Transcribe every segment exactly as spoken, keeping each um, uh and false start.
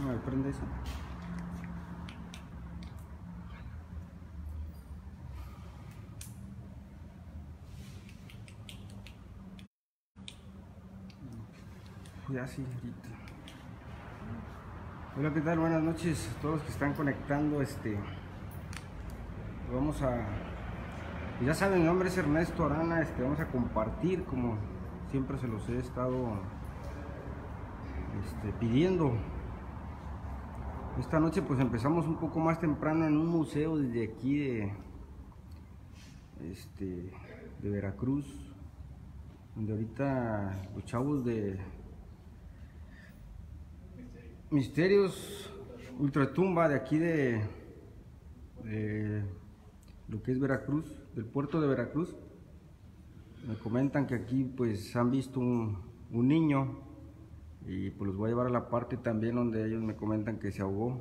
A ver, prende eso. Ya sí, ahorita. Hola, ¿qué tal? Buenas noches a todos los que están conectando. Este, vamos a, ya saben, mi nombre es Ernesto Arana. Este, vamos a compartir, como siempre se los he estado este, pidiendo. Esta noche pues empezamos un poco más temprano en un museo desde aquí de, este, de Veracruz, donde ahorita los chavos de Misterios Ultratumba de aquí de, de lo que es Veracruz, del puerto de Veracruz, me comentan que aquí pues han visto un, un niño, y pues los voy a llevar a la parte también donde ellos me comentan que se ahogó.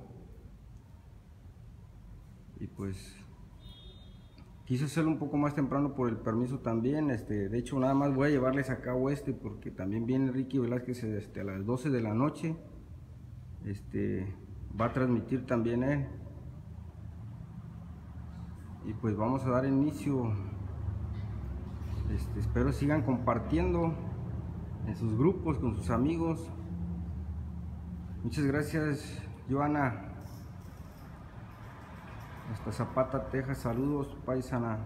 Y pues quise hacerlo un poco más temprano por el permiso también. Este, de hecho nada más voy a llevarles a cabo este porque también viene Ricky Velázquez este, a las doce de la noche. Este, va a transmitir también él. Y pues vamos a dar inicio. Este, espero sigan compartiendo en sus grupos, con sus amigos. Muchas gracias, Joana. Hasta Zapata, Texas. Saludos, paisana.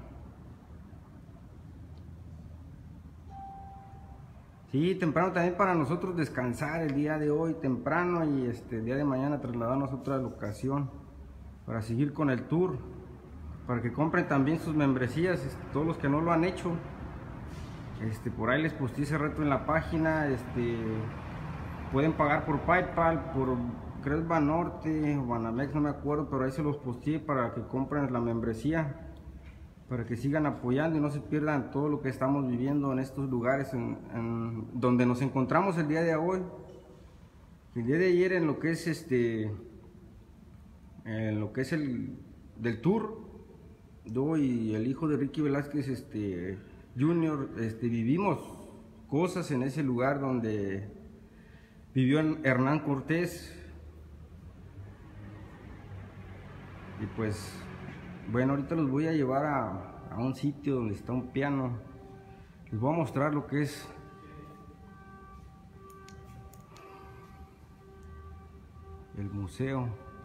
Sí, temprano también para nosotros descansar el día de hoy, temprano, y este el día de mañana trasladarnos a otra locación para seguir con el tour, para que compren también sus membresías, este, todos los que no lo han hecho. Este, por ahí les posteé hace rato en la página. Este, pueden pagar por PayPal, por creo es Banorte o Banamex, no me acuerdo, pero ahí se los posteé para que compren la membresía, para que sigan apoyando y no se pierdan todo lo que estamos viviendo en estos lugares en, en, donde nos encontramos el día de hoy. El día de ayer en lo que es este en lo que es el del tour, yo y el hijo de Ricky Velázquez este Junior este, vivimos cosas en ese lugar donde vivió Hernán Cortés. Y pues bueno, ahorita los voy a llevar a, a un sitio donde está un piano. Les voy a mostrar lo que es el museo.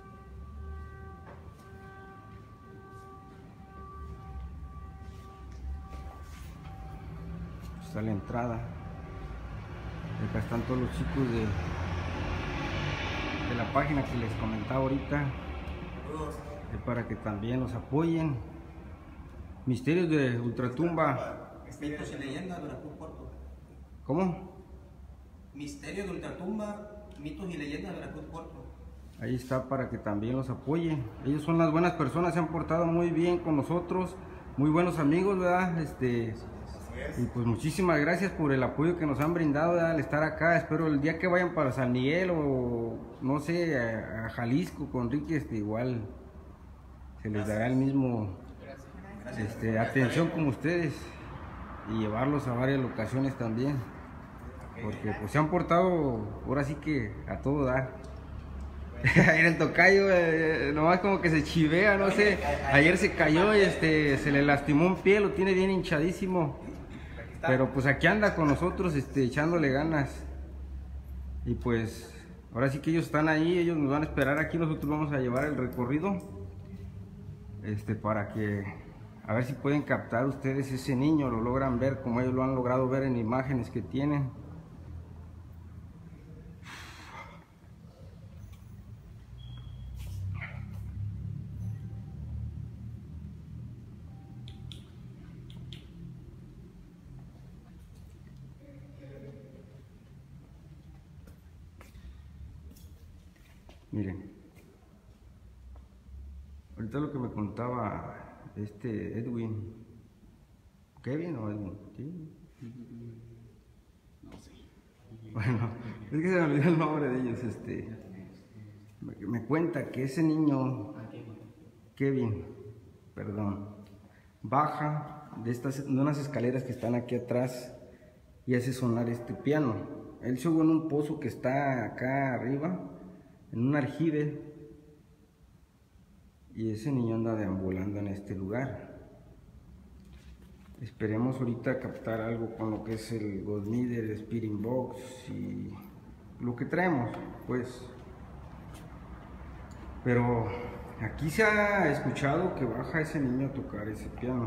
Está la entrada. Acá están todos los chicos de, de la página que les comentaba ahorita, para que también los apoyen. Misterios de Ultratumba. Mitos y leyendas de Veracruz Puerto. ¿Cómo? Misterios de Ultratumba, mitos y leyendas de Veracruz Puerto. Ahí está, para que también los apoyen. Ellos son las buenas personas, se han portado muy bien con nosotros, muy buenos amigos, ¿verdad? Este, y pues muchísimas gracias por el apoyo que nos han brindado, ¿verdad? Al estar acá. Espero el día que vayan para San Miguel o no sé, a, a Jalisco con Ricky, este, igual se les dará el mismo este, atención como ustedes, y llevarlos a varias locaciones también, porque pues se han portado ahora sí que a todo dar. Ayer el tocayo eh, nomás como que se chivea, no sé, ayer se cayó y este, se le lastimó un pie, lo tiene bien hinchadísimo, pero pues aquí anda con nosotros este, echándole ganas. Y pues ahora sí que ellos están ahí, ellos nos van a esperar aquí, nosotros vamos a llevar el recorrido. Este, para que a ver si pueden captar ustedes ese niño, lo logran ver como ellos lo han logrado ver en imágenes que tienen. Miren, ahorita lo que me contaba este Edwin, ¿Kevin o Edwin? ¿Sí? No sé. Bueno, es que se me olvidó el nombre de ellos. Este, me, me cuenta que ese niño, Kevin, perdón, baja de, estas, de unas escaleras que están aquí atrás y hace sonar este piano. Él sube en un pozo que está acá arriba. en un aljibe, y ese niño anda deambulando en este lugar. Esperemos ahorita captar algo con lo que es el Godmeter, el Spirit Box y lo que traemos, pues. Pero aquí se ha escuchado que baja ese niño a tocar ese piano.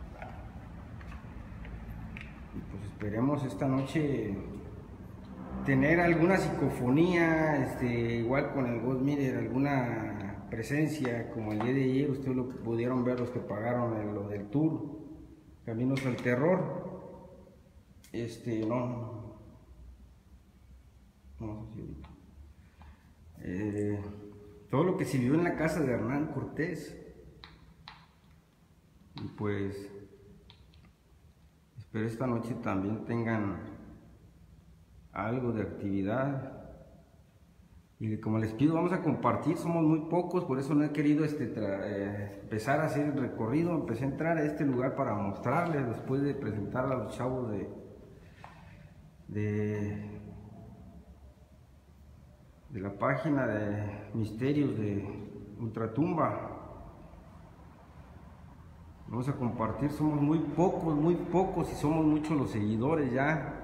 Y pues esperemos esta noche tener alguna psicofonía, este, igual con el Godmeter, alguna presencia como el día de ayer. Ustedes lo pudieron ver, los que pagaron en lo del tour Caminos al Terror. Este, no, no sé si ahorita. Eh, todo lo que se vivió en la casa de Hernán Cortés. Y pues espero esta noche también tengan algo de actividad. Y como les pido, vamos a compartir, somos muy pocos, por eso no he querido este, eh, empezar a hacer el recorrido. Empecé a entrar a este lugar para mostrarles, después de presentar a los chavos de, de, de la página de Misterios de Ultratumba. Vamos a compartir, somos muy pocos, muy pocos, y somos muchos los seguidores ya.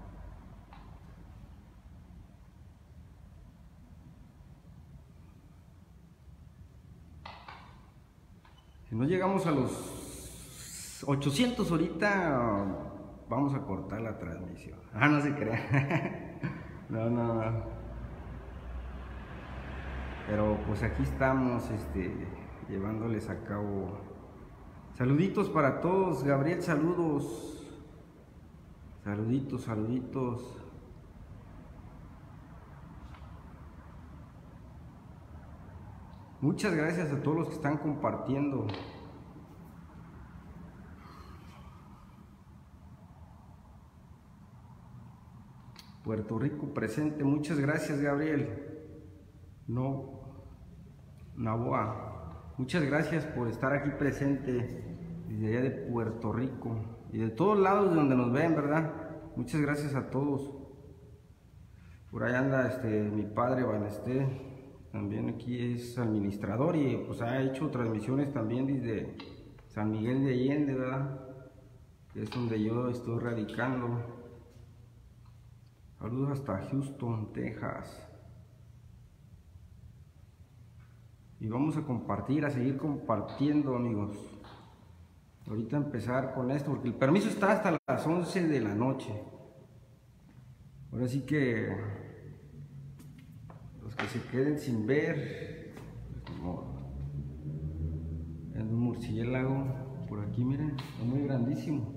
Si no llegamos a los ochocientos ahorita, vamos a cortar la transmisión. Ah, no se crea. No, no, no. Pero pues aquí estamos, este, llevándoles a cabo. Saluditos para todos. Gabriel, saludos. Saluditos, saluditos. Muchas gracias a todos los que están compartiendo. Puerto Rico presente. Muchas gracias, Gabriel. No, Naboa. Muchas gracias por estar aquí presente desde allá de Puerto Rico y de todos lados de donde nos ven, ¿verdad? Muchas gracias a todos. Por ahí anda este mi padre Banesté. También aquí es administrador y pues ha hecho transmisiones también desde San Miguel de Allende, ¿verdad? Que es donde yo estoy radicando. Saludos hasta Houston, Texas. Y vamos a compartir, a seguir compartiendo, amigos. Ahorita empezar con esto, porque el permiso está hasta las once de la noche. Ahora sí que que se queden sin ver. Es un murciélago por aquí, miren, es muy grandísimo.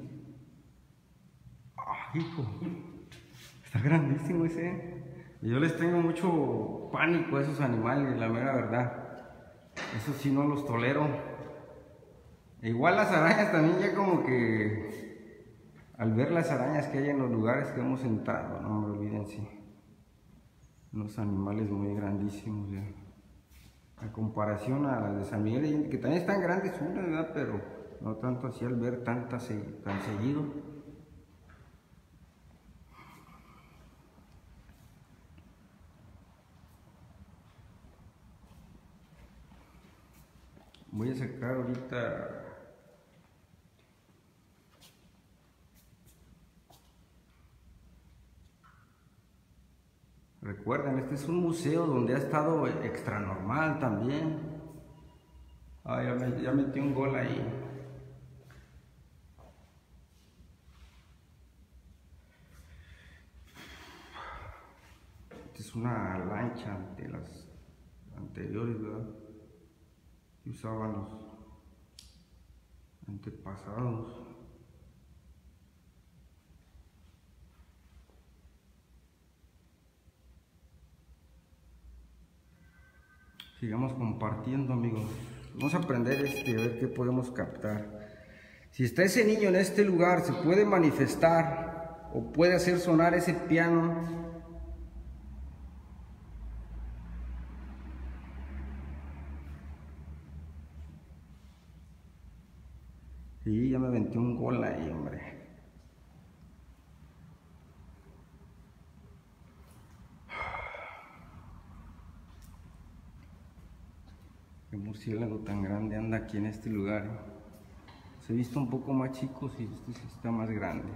¡Ah, hijo! Está grandísimo ese. Y yo les tengo mucho pánico a esos animales, la mera verdad. Eso sí no los tolero. E igual las arañas también, ya como que al ver las arañas que hay en los lugares que hemos entrado, no me olvídense. Unos animales muy grandísimos ya. A comparación a las de San Miguel de Allende, que también están grandes unas, ¿verdad? Pero no tanto así al ver tantas tan seguido. Voy a sacar ahorita recuerden, este es un museo donde ha estado Extranormal también. Ah, ya, me, ya metí un gol ahí. Esta es una lancha de las anteriores, ¿verdad? Que usaban los antepasados. Sigamos compartiendo, amigos. Vamos a aprender este, a ver qué podemos captar. Si está ese niño en este lugar, se puede manifestar o puede hacer sonar ese piano. Sí, ya me aventé un gol ahí, hombre. murciélago tan grande anda aquí en este lugar. ¿eh? Se ha visto un poco más chicos y este sí está más grande.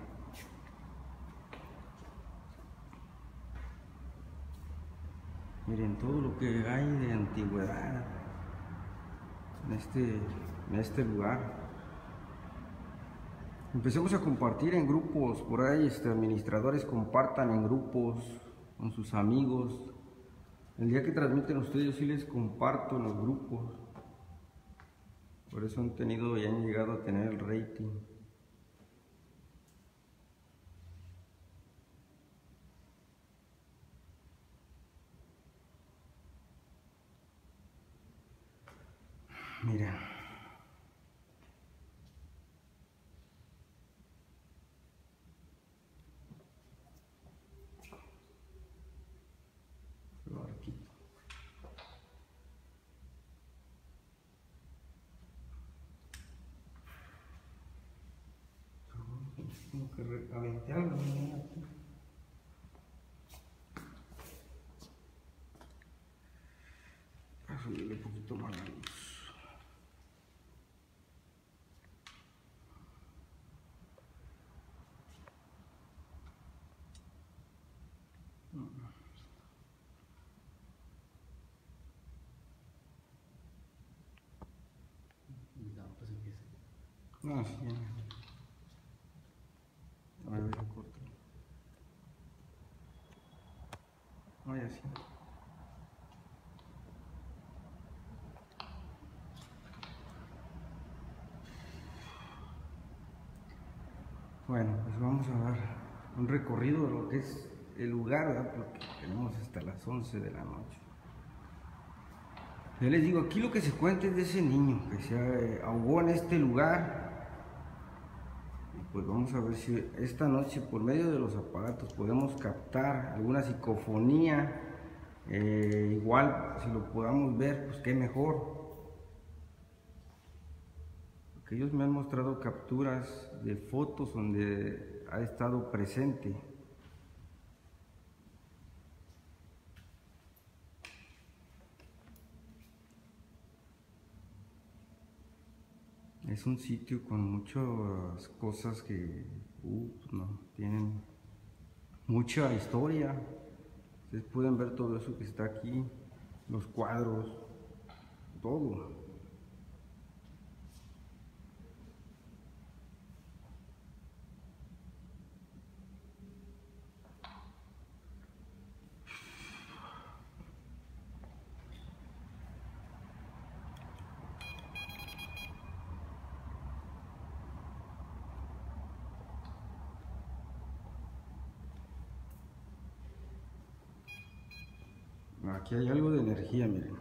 Miren todo lo que hay de antigüedad en este, en este lugar. Empecemos a compartir en grupos, por ahí este, administradores compartan en grupos con sus amigos. El día que transmiten ustedes yo sí les comparto en los grupos. Por eso han tenido y han llegado a tener el rating. Mira. Tengo que aventé algo. A subirle un poquito más la luz. No, sí, ya. A ver, corto. No, ya sí. Bueno, pues vamos a dar un recorrido de lo que es el lugar, ¿verdad? Porque tenemos hasta las once de la noche. Yo les digo, aquí lo que se cuenta es de ese niño que se ahogó en este lugar. Pues vamos a ver si esta noche por medio de los aparatos podemos captar alguna psicofonía, eh, igual si lo podamos ver, pues qué mejor. Porque ellos me han mostrado capturas de fotos donde ha estado presente. Es un sitio con muchas cosas que uh, no, tienen mucha historia. Ustedes pueden ver todo eso que está aquí, los cuadros, todo. Aquí hay algo de energía, miren.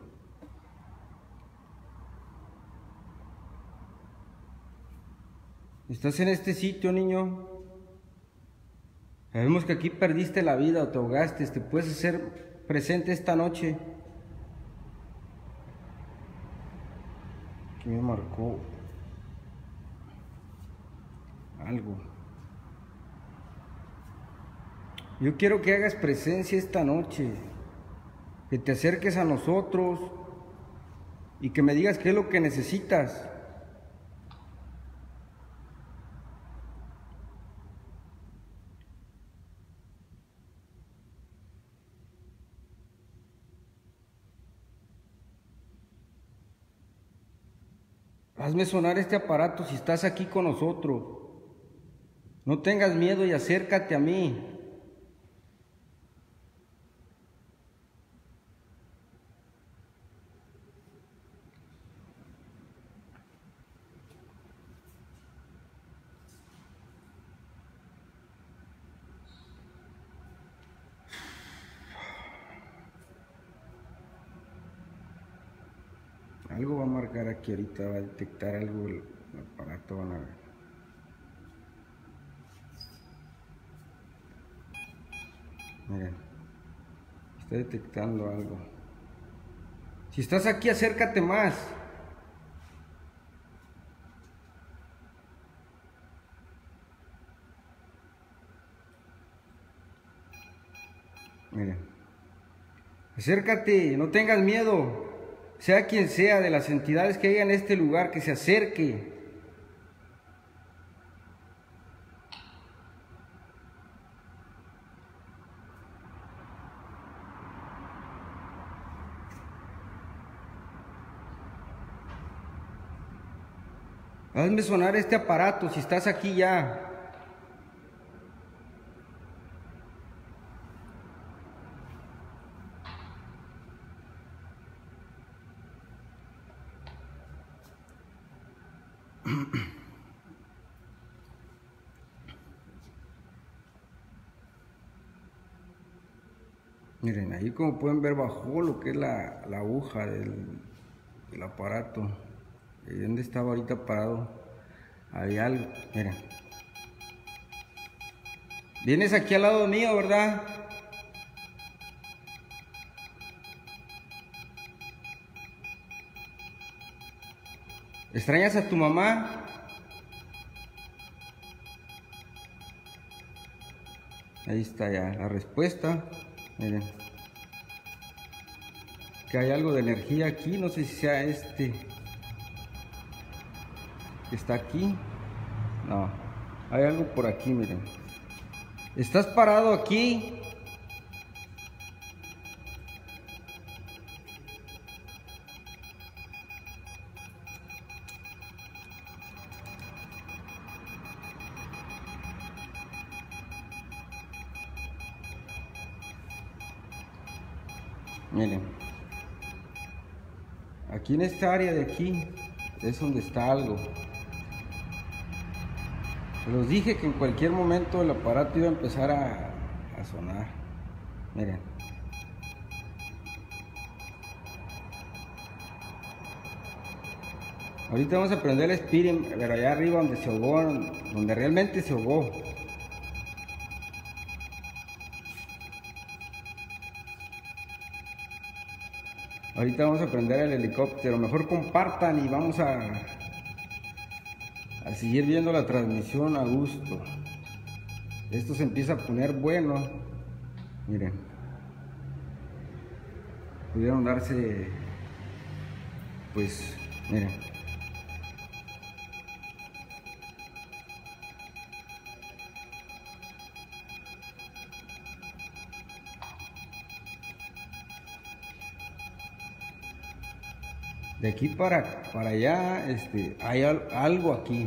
¿Estás en este sitio, niño? Sabemos que aquí perdiste la vida o te ahogaste. ¿Te puedes hacer presente esta noche? Aquí me marcó algo. Yo quiero que hagas presencia esta noche. Que te acerques a nosotros y que me digas qué es lo que necesitas. Hazme sonar este aparato si estás aquí con nosotros. No tengas miedo y acércate a mí. Algo va a marcar aquí ahorita, va a detectar algo el aparato, van a ver. Miren, está detectando algo. Si estás aquí, acércate más. Miren, acércate, no tengas miedo. sea quien sea de las entidades que haya en este lugar, que se acerque. Hazme sonar este aparato si estás aquí ya. Miren, ahí como pueden ver bajó lo que es la, la aguja del, del aparato. ¿Y dónde estaba ahorita parado? Había algo, miren. Vienes aquí al lado mío, ¿verdad? ¿Extrañas a tu mamá? Ahí está ya la respuesta. Miren. Que hay algo de energía aquí, no sé si sea este que está aquí. No, hay algo por aquí, miren. ¿Estás parado aquí? Miren, aquí en esta área de aquí es donde está algo. Les dije que en cualquier momento el aparato iba a empezar a, a sonar. Miren. Ahorita vamos a prender el Spirit, pero allá arriba donde se ahogó, donde realmente se ahogó. Ahorita vamos a prender el helicóptero. Mejor compartan y vamos a, a seguir viendo la transmisión a gusto. Esto se empieza a poner bueno. Miren. Pudieron darse, pues, miren. De aquí para, para allá, este, hay al, algo aquí.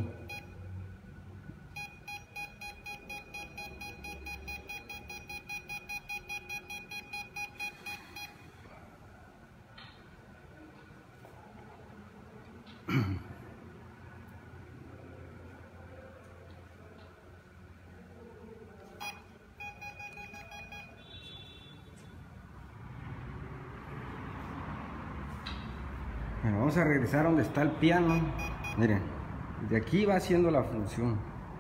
Bueno, vamos a regresar donde está el piano. Miren, de aquí va haciendo la función.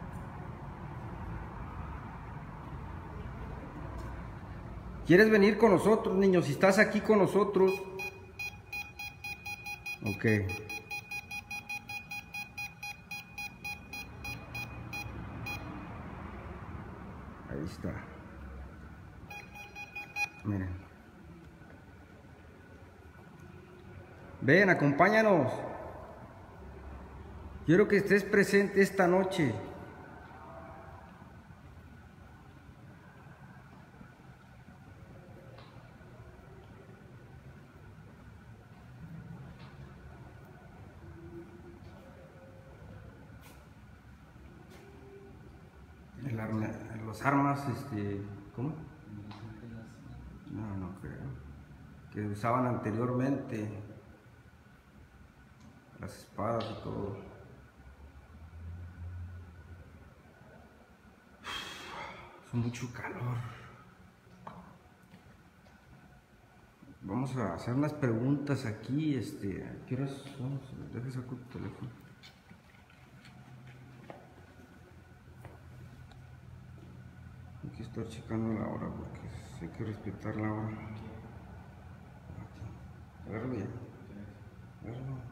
¿Quieres venir con nosotros, niños? Si estás aquí con nosotros. Ok. Ahí está. Miren. Ven, acompáñanos. Quiero que estés presente esta noche. El arma, los armas, este, ¿cómo? No, no creo. Que usaban anteriormente. Las espadas y todo. Hace mucho calor. Vamos a hacer unas preguntas aquí. Este, ¿a qué horas son? Deja sacar tu teléfono. Hay que estar checando la hora porque hay que respetar la hora. Agárralo ya. Agárralo.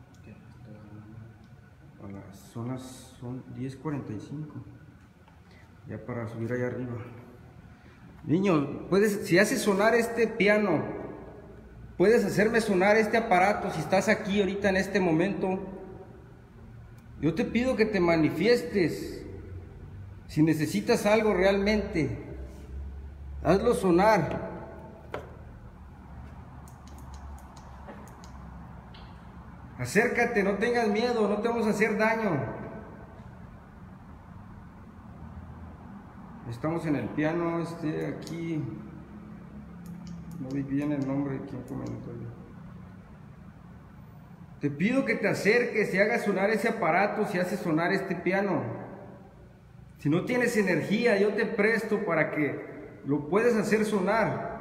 A las, son las son diez cuarenta y cinco. Ya para subir allá arriba. Niños, puedes, si hace sonar este piano, puedes hacerme sonar este aparato si estás aquí ahorita en este momento. Yo te pido que te manifiestes. Si necesitas algo realmente, hazlo sonar. Acércate, no tengas miedo, no te vamos a hacer daño. Estamos en el piano, este aquí. No vi bien el nombre de quien comentó. Te pido que te acerques y hagas sonar ese aparato si hace sonar este piano. Si no tienes energía, yo te presto para que lo puedas hacer sonar.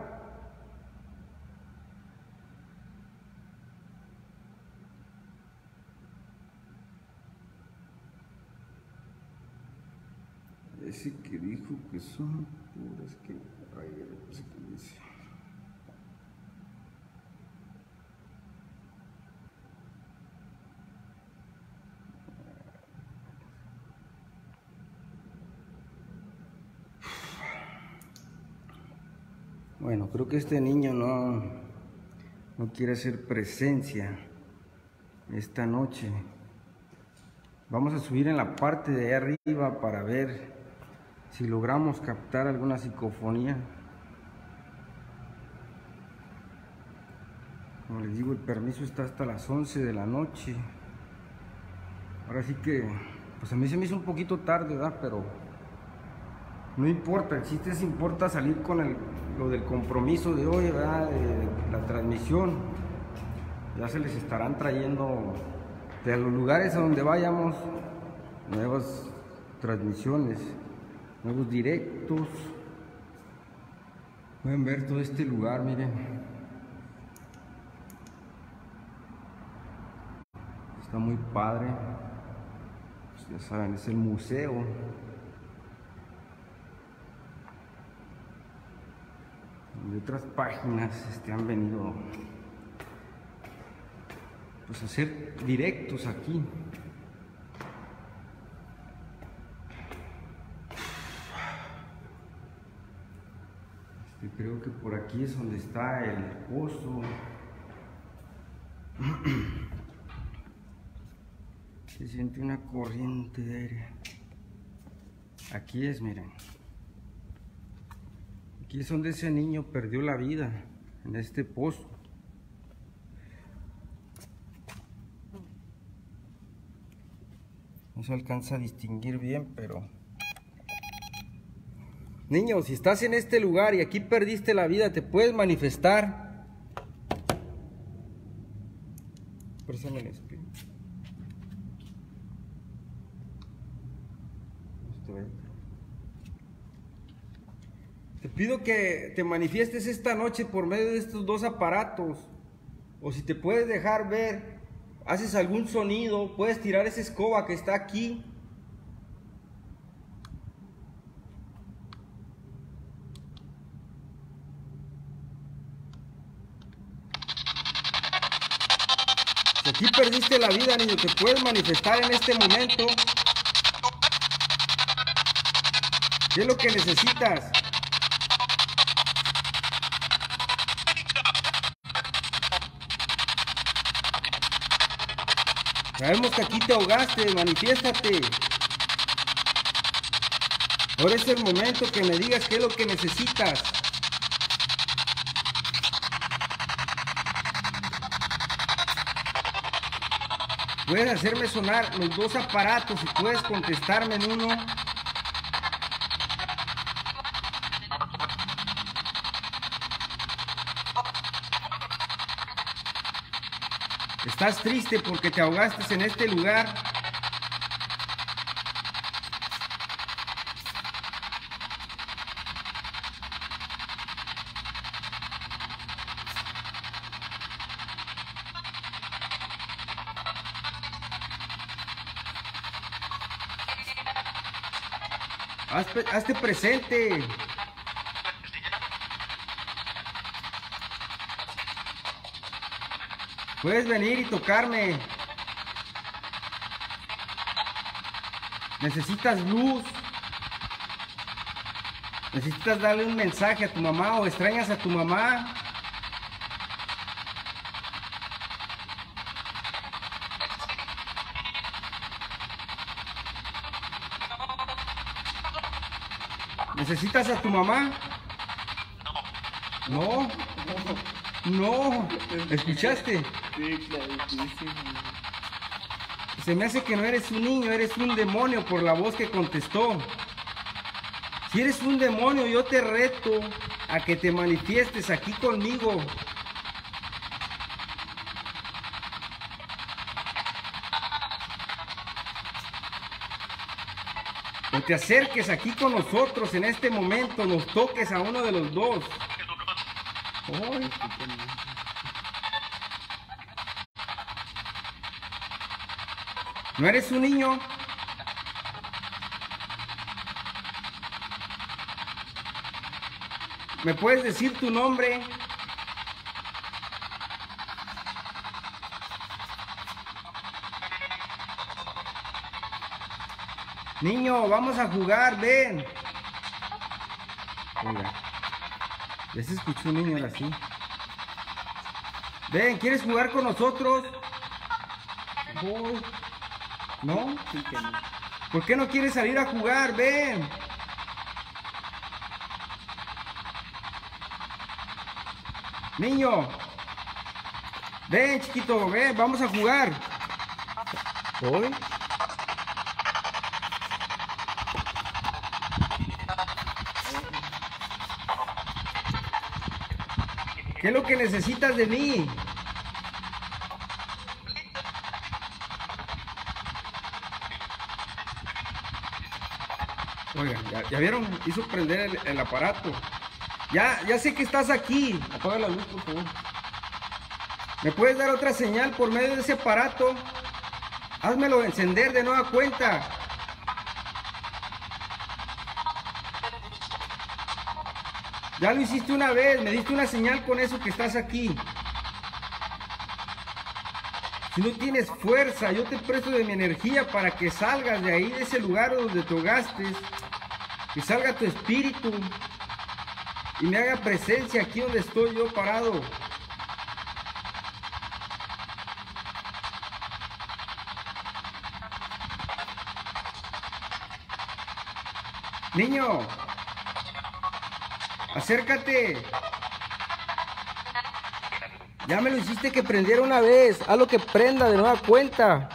Ese que dijo que son puras que... Ay, no sé qué dice. Bueno, creo que este niño no, no quiere hacer presencia esta noche. Vamos a subir en la parte de arriba para ver si logramos captar alguna psicofonía. Como les digo, el permiso está hasta las once de la noche. Ahora sí que, pues a mí se me hizo un poquito tarde, ¿verdad? Pero no importa, el chiste es importa salir con el, lo del compromiso de hoy, ¿verdad? De la transmisión. Ya se les estarán trayendo de los lugares a donde vayamos nuevas transmisiones, nuevos directos. Pueden ver todo este lugar, miren. Está muy padre. Pues ya saben, es el museo. De otras páginas este, han venido pues a hacer directos aquí. Este, creo que por aquí es donde está el pozo. Se siente una corriente de aire. Aquí es, miren. Aquí es donde ese niño perdió la vida, en este pozo. No se alcanza a distinguir bien, pero... Niño, si estás en este lugar y aquí perdiste la vida, ¿te puedes manifestar? Préstame el espíritu. Te pido que te manifiestes esta noche por medio de estos dos aparatos. O si te puedes dejar ver, haces algún sonido, puedes tirar esa escoba que está aquí. Si aquí perdiste la vida, niño, te puedes manifestar en este momento. ¿Qué es lo que necesitas? Sabemos que aquí te ahogaste, manifiéstate. Ahora es el momento que me digas qué es lo que necesitas. Puedes hacerme sonar los dos aparatos y puedes contestarme en uno. ¿Estás triste porque te ahogaste en este lugar? Hazte, hazte presente. Puedes venir y tocarme. Necesitas luz. Necesitas darle un mensaje a tu mamá o extrañas a tu mamá. ¿Necesitas a tu mamá? No. No. ¿Escuchaste? Sí, clarísimo. Se me hace que no eres un niño, eres un demonio por la voz que contestó. Si eres un demonio, yo te reto a que te manifiestes aquí conmigo. O te acerques aquí con nosotros en este momento, nos toques a uno de los dos. Ay, ¿no eres un niño? ¿Me puedes decir tu nombre? Niño, vamos a jugar, ven. Oiga, ya se escuchó un niño así. Ven, ¿quieres jugar con nosotros? Voy. ¿No? Sí que no. ¿Por qué no quieres salir a jugar? Ven. Niño. Ven, chiquito, ven, vamos a jugar. ¿Hoy? ¿Qué es lo que necesitas de mí? Oigan, ¿ya, ya vieron? Hizo prender el, el aparato. Ya, ya sé que estás aquí. Apaga la luz, por favor. ¿Me puedes dar otra señal por medio de ese aparato? Házmelo encender de nueva cuenta. Ya lo hiciste una vez, me diste una señal con eso que estás aquí. Si no tienes fuerza, yo te presto de mi energía para que salgas de ahí, de ese lugar donde te ahogastes. Que salga tu espíritu y me haga presencia aquí donde estoy yo parado. Niño, acércate. Ya me lo hiciste que prendiera una vez. Haz lo que prenda de nueva cuenta.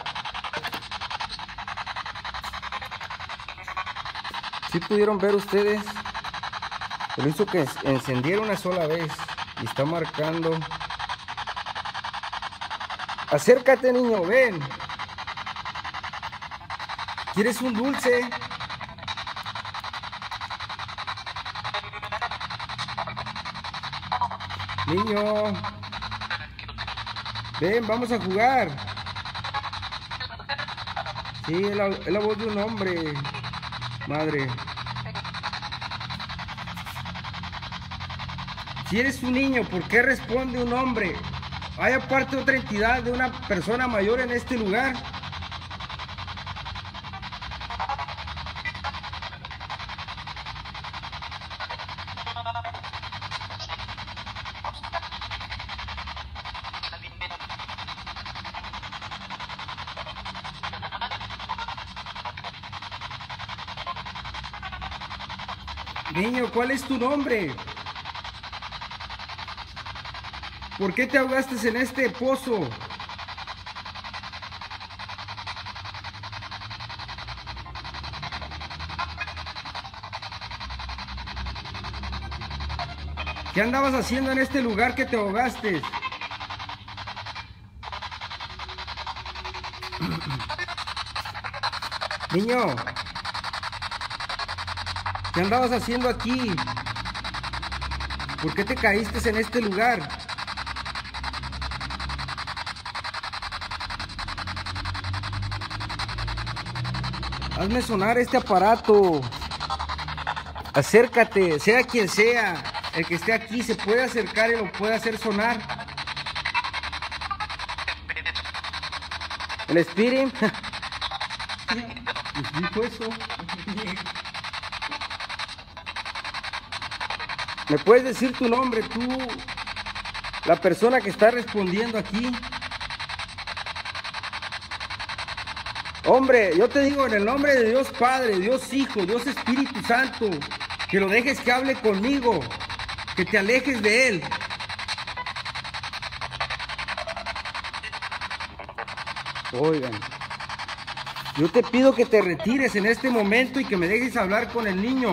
¿Sí pudieron ver ustedes? Lo hizo que encendiera una sola vez. Y está marcando. Acércate, niño, ven. ¿Quieres un dulce? Niño. Ven, vamos a jugar. Sí, es la, es la voz de un hombre. Madre. Si eres un niño, ¿por qué responde un hombre? ¿Hay aparte otra entidad de una persona mayor en este lugar? Niño, ¿cuál es tu nombre? ¿Por qué te ahogaste en este pozo? ¿Qué andabas haciendo en este lugar que te ahogaste? Niño, ¿qué andabas haciendo aquí? ¿Por qué te caíste en este lugar? Hazme sonar este aparato. Acércate, sea quien sea. El que esté aquí se puede acercar y lo puede hacer sonar. ¿El Spirit? Pues dijo eso. ¿Me puedes decir tu nombre, tú? La persona que está respondiendo aquí. Hombre, yo te digo en el nombre de Dios Padre, Dios Hijo, Dios Espíritu Santo, que lo dejes que hable conmigo, que te alejes de él. Oigan, yo te pido que te retires en este momento y que me dejes hablar con el niño.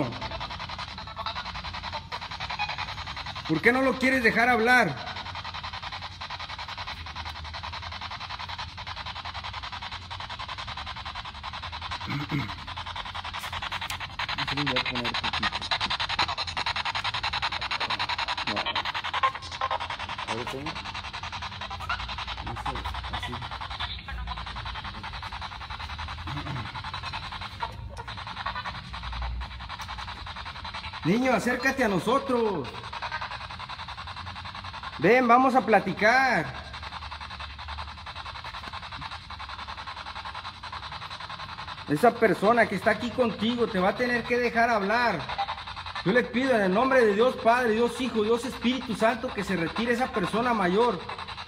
¿Por qué no lo quieres dejar hablar? Voy a poner poquito. No. Ahorita no. Así. Niño, acércate a nosotros. Ven, vamos a platicar. Esa persona que está aquí contigo te va a tener que dejar hablar. Yo le pido en el nombre de Dios Padre, Dios Hijo, Dios Espíritu Santo que se retire esa persona mayor.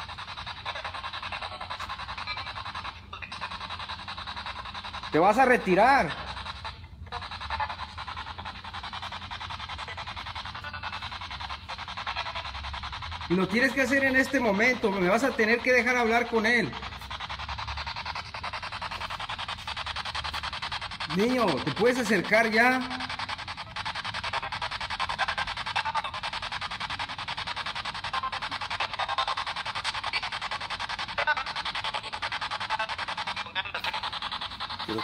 Te vas a retirar. Y lo tienes que hacer en este momento. Me vas a tener que dejar hablar con él. Niño, ¿te puedes acercar ya? Pero...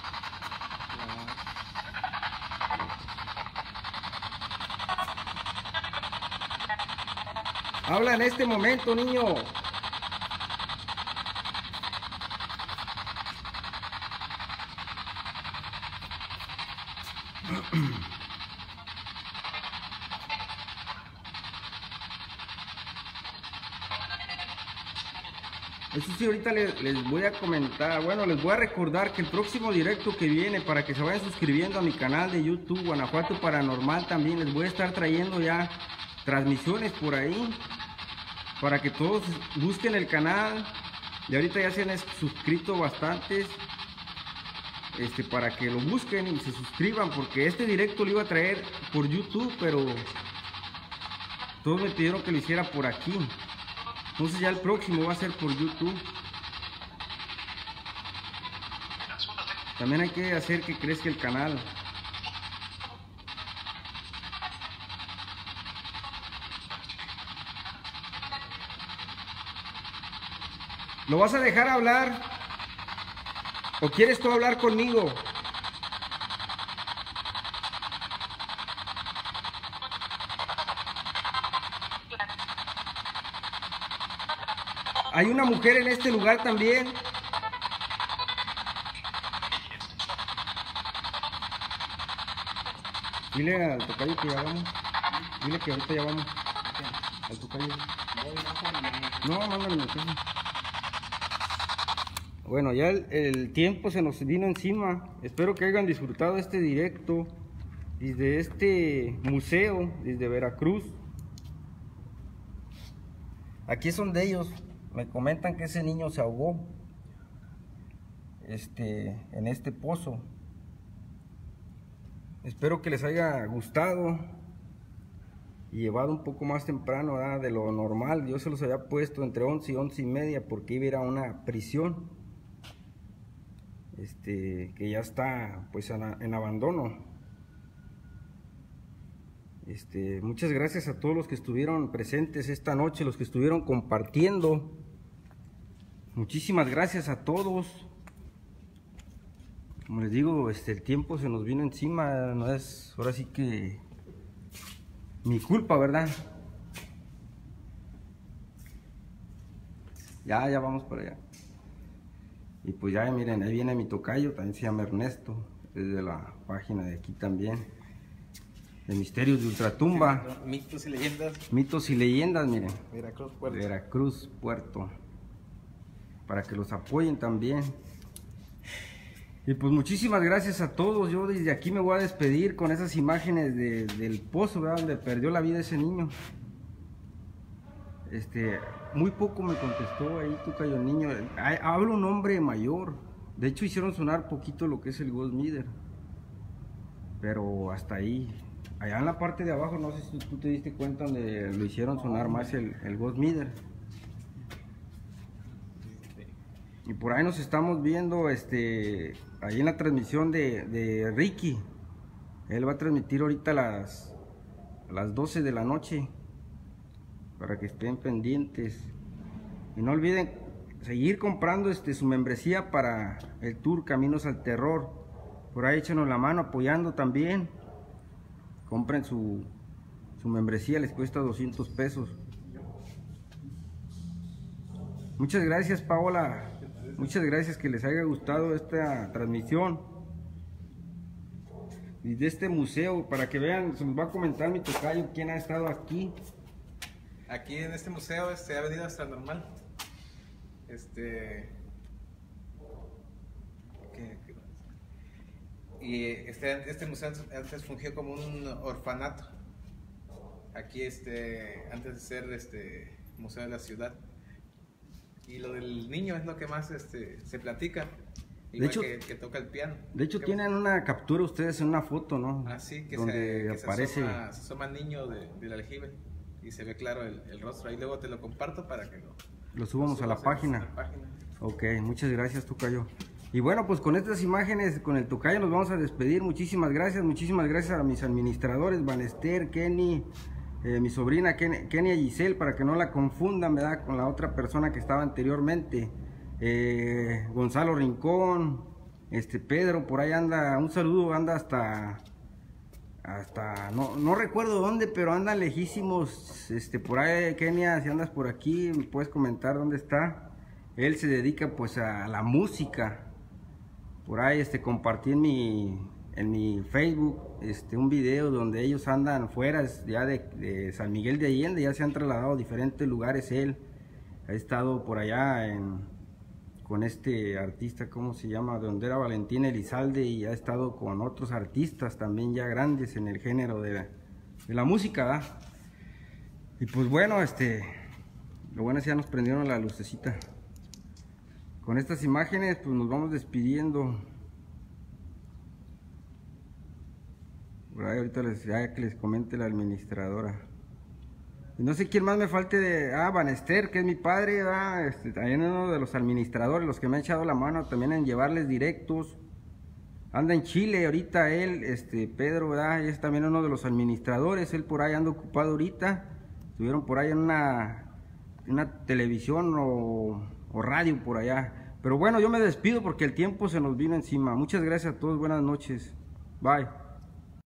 Habla en este momento, niño. Eso sí, ahorita les, les voy a comentar, bueno, les voy a recordar que el próximo directo que viene, para que se vayan suscribiendo a mi canal de YouTube, Guanajuato Paranormal, también les voy a estar trayendo ya transmisiones por ahí, para que todos busquen el canal. Y ahorita ya se han suscrito bastantes, este, para que lo busquen y se suscriban, porque este directo lo iba a traer por YouTube, pero todos me pidieron que lo hiciera por aquí. Entonces ya el próximo va a ser por YouTube. También hay que hacer que crezca el canal. ¿Lo vas a dejar hablar? ¿O quieres tú hablar conmigo? Hay una mujer en este lugar también. Dile al tocayo que ya vamos. Dile que ahorita ya vamos. Al tocayo. No, mándale mensaje. Bueno, ya el, el tiempo se nos vino encima. Espero que hayan disfrutado este directo desde este museo, desde Veracruz. Aquí son de ellos. Me comentan que ese niño se ahogó este, en este pozo. Espero que les haya gustado y llevado un poco más temprano, ¿verdad?, de lo normal. Yo se los había puesto entre once y once y media porque iba a ir a una prisión este, que ya está pues en, en abandono. Este, muchas gracias a todos los que estuvieron presentes esta noche, los que estuvieron compartiendo. Muchísimas gracias a todos. Como les digo, este, el tiempo se nos vino encima, no es ahora sí que mi culpa, ¿verdad? Ya, ya vamos para allá. Y pues ya miren, ahí viene mi tocayo, también se llama Ernesto, es de la página de aquí también, de Misterios de Ultratumba. Mitos y leyendas. Mitos y leyendas, miren. Veracruz, Puerto. Veracruz, Puerto. Para que los apoyen también. Y pues muchísimas gracias a todos. Yo desde aquí me voy a despedir con esas imágenes de, del pozo, ¿verdad?, donde perdió la vida ese niño. Este, muy poco me contestó ahí, tocayo niño. Habla un hombre mayor. De hecho hicieron sonar poquito lo que es el Ghost Meter, pero hasta ahí. allá en la parte de abajo, no sé si tú te diste cuenta donde lo hicieron sonar más el, el Ghost Meter. Y por ahí nos estamos viendo, este, ahí en la transmisión de, de Ricky. Él va a transmitir ahorita a las, a las doce de la noche, para que estén pendientes. Y no olviden seguir comprando este, su membresía para el tour Caminos al Terror. Por ahí échenos la mano apoyando también. Compren su, su membresía, les cuesta doscientos pesos. Muchas gracias, Paola. Muchas gracias, que les haya gustado esta transmisión. Y de este museo, para que vean, se nos va a comentar mi tocayo quién ha estado aquí. Aquí en este museo este, ha venido hasta normal. Este. ¿qué, qué y este, este museo antes fungió como un orfanato. Aquí, este, antes de ser este museo de la ciudad. Y lo del niño es lo que más este, se platica. Igual de hecho, que, que toca el piano. De hecho, tienen una captura ustedes en una foto, ¿no? Ah, sí, que, donde se, que aparece. Se asoma, se asoma el niño de, del aljibe y se ve claro el, el rostro. Ahí luego te lo comparto para que lo, lo subamos a la página. a la página. Ok, muchas gracias, tocayo. Y bueno, pues con estas imágenes, con el tocayo nos vamos a despedir. Muchísimas gracias, muchísimas gracias a mis administradores, Vanester, Kenny, eh, mi sobrina Ken, Kenia Giselle, para que no la confundan, ¿verdad?, con la otra persona que estaba anteriormente. Eh, Gonzalo Rincón, este Pedro, por ahí anda, un saludo, anda hasta, hasta, no, no recuerdo dónde, pero andan lejísimos, este, por ahí, Kenia, si andas por aquí, me puedes comentar dónde está. Él se dedica pues a la música. Por ahí este compartí en mi, en mi Facebook este, un video donde ellos andan fuera ya de, de San Miguel de Allende, ya se han trasladado a diferentes lugares. Él ha estado por allá en, con este artista, ¿cómo se llama?, de donde era Valentín Elizalde, y ha estado con otros artistas también ya grandes en el género de, de la música, ¿verdad? Y pues bueno, este, lo bueno es que ya nos prendieron la lucecita. Con estas imágenes pues nos vamos despidiendo. Por ahí ahorita les, ya que les comente la administradora. Y no sé quién más me falte de... Ah, Vanester, que es mi padre, ¿verdad? Este, también uno de los administradores, los que me han echado la mano también en llevarles directos. Anda en Chile ahorita él, este Pedro, ¿verdad? Y es también uno de los administradores. Él por ahí anda ocupado ahorita. Estuvieron por ahí en una, una televisión o... o radio por allá. Pero bueno, yo me despido porque el tiempo se nos vino encima. Muchas gracias a todos, buenas noches. Bye.